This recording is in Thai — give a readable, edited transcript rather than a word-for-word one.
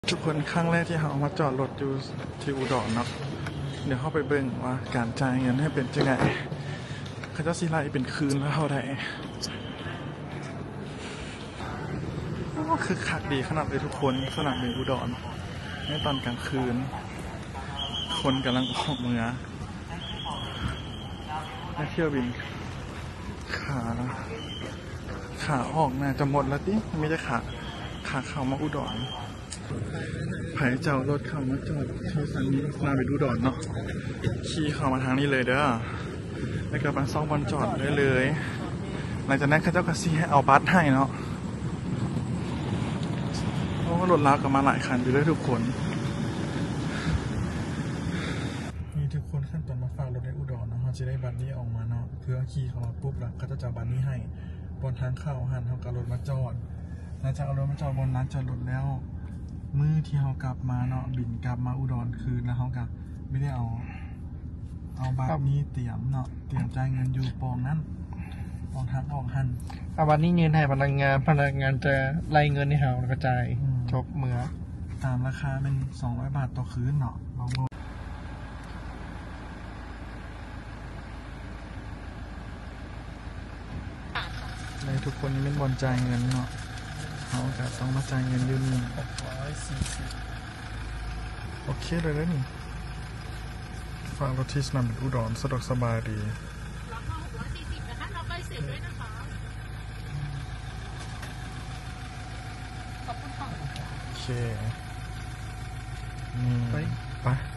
ทุกคนครั้งแรกที่เขามาจอดรถอยู่ที่อุดรเนาะเดี๋ยวเข้าไปเบิ่งว่าการจ่ายเงินให้เป็นจังไงเขาจะสิไล่เป็นคืนแล้วเท่าใดคือคักดีขนาดเลยทุกคนสนามบินอุดรในตอนกลางคืนคนกำลังออกเมืองนักเที่ยวบินขาออกน่าจะหมดแล้วดิไม่ใช่ขาเข้ามาอุดรไผ่เจ้ารถเข้ามาจอดเท่าสันนี้นาไปดูดอนเนาะขี่เข้ามาทางนี้เลยเด้อแล้วก็มาซ่องบอลจอดได้เลยหลังจากนั้นข้าเจ้าก็ซีให้เอาบัสให้เนาะเพราะว่ารถลากกันมาหลายคันอยู่ด้วยทุกคนนี่ทุกคนขั้นตอนมาฝากรถในอุดรเนาะเขาจะได้บัสนี้ออกมาเนาะเพื่อขี่เข้ามาปุ๊บแล้วเขาจะบัสนี้ให้บนทางเข้าหันเขากับรถมาจอดหลังจากเอารถมาจอดบนร้านจอดรถแล้วมือที่เขากลับมาเนาะบินกลับมาอุดรคืนแล้วเขากับไม่ได้เอาบัตรนี้เตรียมเนาะเตรียมจ่ายเงินอยู่ปองนั้นปองทางออกหันเอาบัตรนี้เงินให้พนักงานจะไล่เงินให้เขากระจายจบเมื่อตามราคาเป็น200 บาทต่อคืนเนาะลองดูในทุกคนนี้เป็นบอลจ่ายเงินเนาะเขาก็ต้องมาจ่ายเงินอยู่นี่640โอเคเลยนะนี่ฟังรถที่สนามบินอุดรสะดวกสบายดีราคา640นะคะเราใกล้เสร็จด้วยนะคะขอบคุณค่ะโอเคนี่ไป